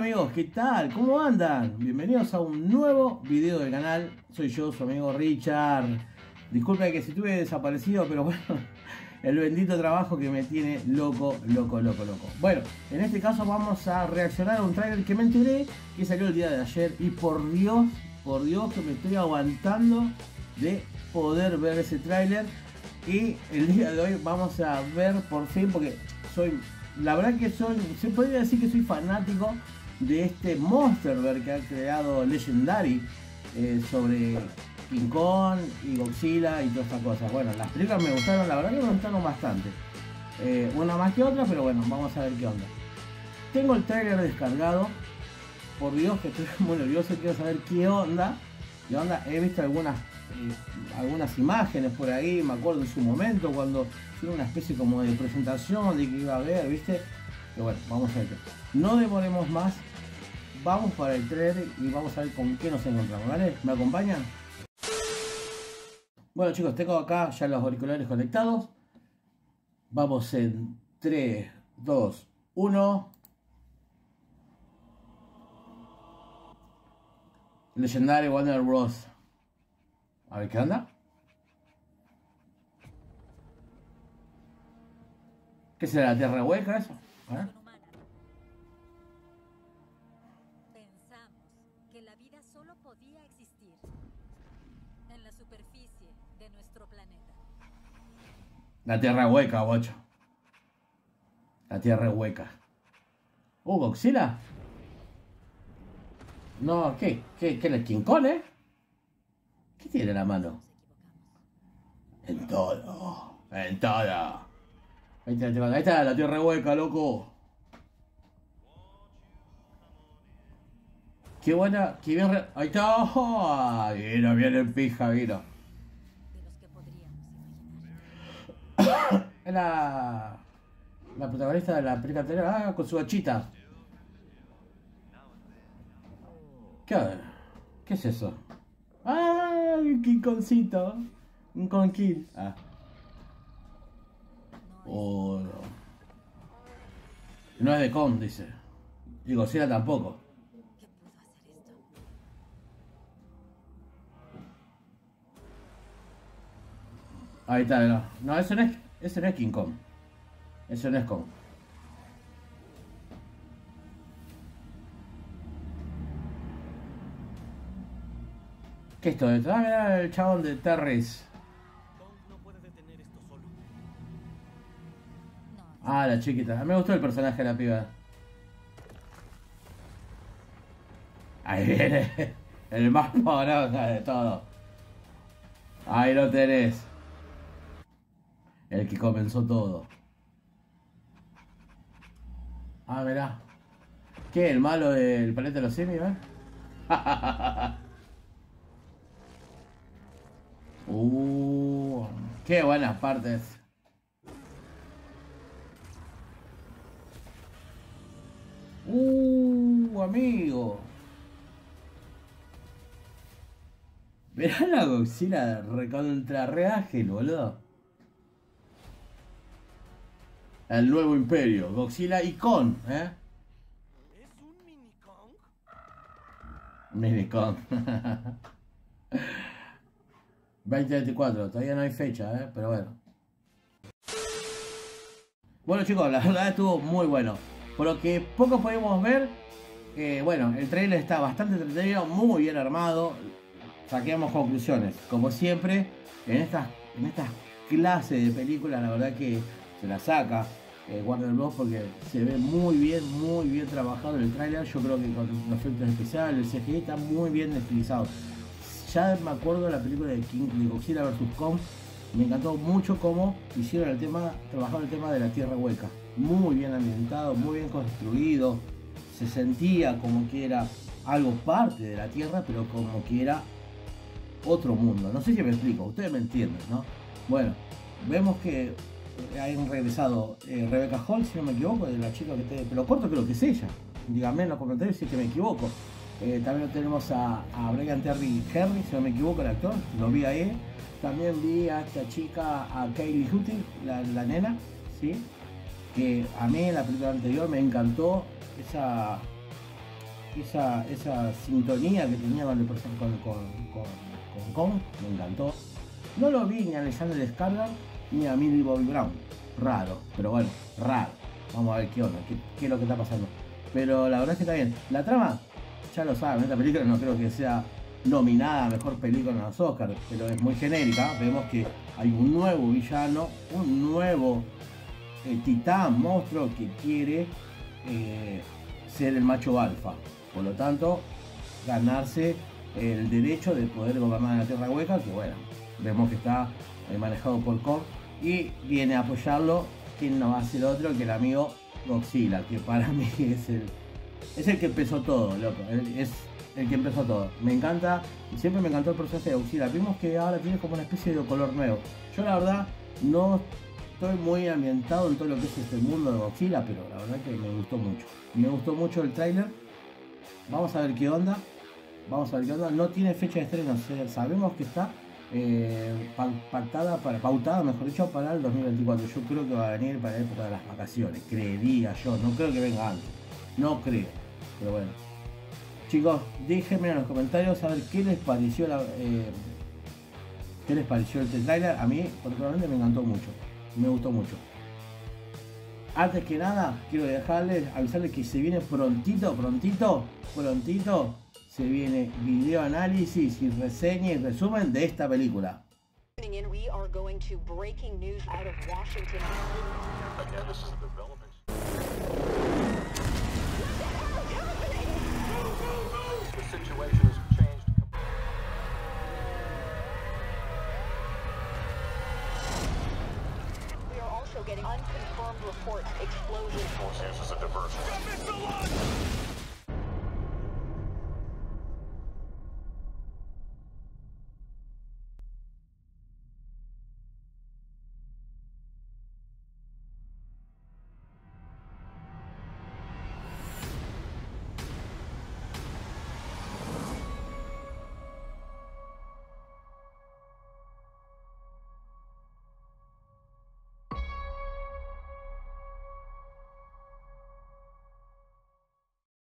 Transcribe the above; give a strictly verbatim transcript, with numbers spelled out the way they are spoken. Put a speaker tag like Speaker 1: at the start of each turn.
Speaker 1: amigos, ¿qué tal? ¿Cómo andan? Bienvenidos a un nuevo video del canal. Soy yo, su amigo Richard. Disculpen que si estuve desaparecido, pero bueno, el bendito trabajo que me tiene loco, loco, loco, loco. Bueno, en este caso vamos a reaccionar a un trailer que me enteré que salió el día de ayer. Y por Dios, por Dios que me estoy aguantando de poder ver ese trailer. Y el día de hoy vamos a ver por fin, porque soy... La verdad que soy, se podría decir que soy fanático de este Monsterverse que ha creado Legendary eh, sobre King Kong y Godzilla y todas estas cosas. Bueno, las películas me gustaron, la verdad que me gustaron bastante. Eh, una más que otra, pero bueno, vamos a ver qué onda. Tengo el trailer descargado. Por Dios que estoy muy nervioso, quiero saber qué onda. ¿Qué onda? He visto algunas, eh, algunas imágenes por ahí, me acuerdo en su momento cuando hicieron una especie como de presentación de que iba a haber, ¿viste? Pero bueno, vamos a ver. No demoremos más, vamos para el trailer y vamos a ver con qué nos encontramos, ¿vale? ¿Me acompañan? Bueno chicos, tengo acá ya los auriculares conectados. Vamos en tres, dos, uno. Legendary Warner Bros. A ver qué anda. ¿Qué será? ¿La Tierra hueca eso? A ver.
Speaker 2: Pensamos que la vida solo podía existir en la superficie de nuestro planeta.
Speaker 1: La Tierra hueca, guacho. La Tierra hueca. Uh, Godzilla. No, ¿qué? ¿Qué? ¿Qué es King Kong, eh? ¿Qué tiene en la mano? En todo. En todo. Ahí está, ahí está la Tierra hueca, loco. Qué buena, qué bien. Re... Ahí está. Oh, vino, viene en pija, vino.
Speaker 2: De los que podríamos imaginar.
Speaker 1: Es la. La protagonista de la película anterior, ah, con su gachita. ¿Qué? ¿Qué es eso? ¡Ah! Un quinconcito. Un conquil. Ah. Oh, no. No es de Kong, dice. Y Godzilla tampoco.
Speaker 2: ¿Qué pudo hacer esto?
Speaker 1: Ahí está, no. No, eso no es, ese no es King Kong. Eso no es Kong. ¿Qué es esto? Ah, mirá el chabón de Terris.
Speaker 3: No puede detener esto solo.
Speaker 2: No,
Speaker 1: Ah, la chiquita. A mí me gustó el personaje de la piba. Ahí viene. El más poronga de todo. Ahí lo tenés. El que comenzó todo. Ah, mirá. ¿Qué? ¿El malo del planeta de los simios, eh? Uh, qué buenas partes. Uh, amigo. Verá la Godzilla recontra re ágil, boludo. El nuevo imperio, Godzilla y Kong, ¿eh?
Speaker 3: ¿Es un mini Kong?
Speaker 1: Mini Kong. veinte veinticuatro, todavía no hay fecha, ¿eh? Pero bueno. Bueno chicos, la verdad estuvo muy bueno. Por lo que poco podemos ver, eh, bueno, el trailer está bastante entretenido, muy bien armado. Saquemos conclusiones. Como siempre, en estas, en estas clases de películas, la verdad que se la saca eh, Warner Bros. Porque se ve muy bien, muy bien trabajado en el trailer. Yo creo que con los efectos especiales, el C G I está muy bien estilizado. Ya me acuerdo de la película de, King, de Godzilla versus. Kong. Me encantó mucho cómo hicieron el tema, trabajaron el tema de la Tierra hueca. Muy bien ambientado, muy bien construido. Se sentía como que era algo parte de la Tierra, pero como que era otro mundo. No sé si me explico, ustedes me entienden, ¿no? Bueno, vemos que han regresado eh, Rebecca Hall, si no me equivoco, de la chica que te pelo corto, creo que es ella. Díganme en los comentarios si es que me equivoco. Eh, también tenemos a, a Brian Terry Henry, si no me equivoco, el actor, lo vi ahí. También vi a esta chica, a Kaylee Hutton, la, la nena, ¿sí? Que a mí en la película anterior me encantó esa, esa, esa sintonía que tenía con, el, con, con, con, con Kong, me encantó. No lo vi ni a Alexander Skarsgård ni a Millie Bobby Brown. Raro, pero bueno, raro. Vamos a ver qué onda, qué, qué es lo que está pasando. Pero la verdad es que está bien. La trama, ya lo saben, esta película no creo que sea nominada a mejor película en los Oscars, pero es muy genérica. Vemos que hay un nuevo villano, un nuevo eh, titán, monstruo que quiere eh, ser el macho alfa. Por lo tanto, ganarse el derecho de poder gobernar la Tierra Hueca, que bueno, vemos que está eh, manejado por Kong y viene a apoyarlo. ¿Quién no va a ser otro que el amigo Godzilla? Que para mí es el, es el que empezó todo, loco. Es el que empezó todo. Me encanta, y siempre me encantó el personaje de Godzilla. Vimos que ahora tiene como una especie de color nuevo. Yo la verdad no estoy muy ambientado en todo lo que es este mundo de Godzilla, pero la verdad que me gustó mucho. Me gustó mucho el tráiler. Vamos a ver qué onda. Vamos a ver qué onda. No tiene fecha de estreno, sabemos que está eh, pactada para, pautada, mejor dicho, para el dos mil veinticuatro. Yo creo que va a venir para la época de las vacaciones. Creería yo. No creo que venga antes. No creo. Pero bueno. Chicos, déjenme en los comentarios a ver qué les pareció la, eh, qué les pareció este tráiler. A mí, particularmente, me encantó mucho. Me gustó mucho. Antes que nada, quiero dejarles, avisarles que se viene prontito, prontito, prontito, se viene video análisis y reseña y resumen de esta película.
Speaker 4: We are going to breaking news out of Washington.
Speaker 5: Again, this is the development. The situation has changed.
Speaker 4: We are also getting unconfirmed reports of explosions.
Speaker 5: This is a diversion.